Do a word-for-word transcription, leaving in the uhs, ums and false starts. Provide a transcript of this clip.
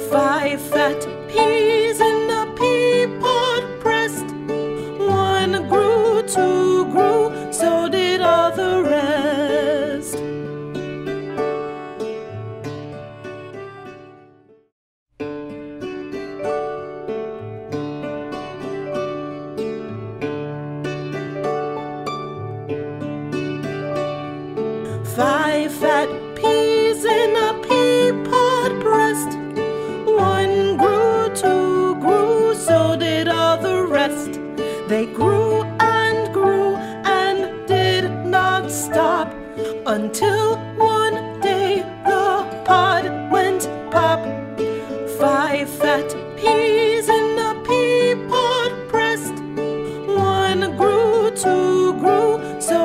Five fat peas in a peapod pressed. One grew, two grew, so did all the rest. Five fat peas in a peapod pressed. One grew, two grew, so did all the rest. They grew and grew and did not stop, until one day the pod went pop. Five fat peas in a peapod pressed. One grew, two grew, so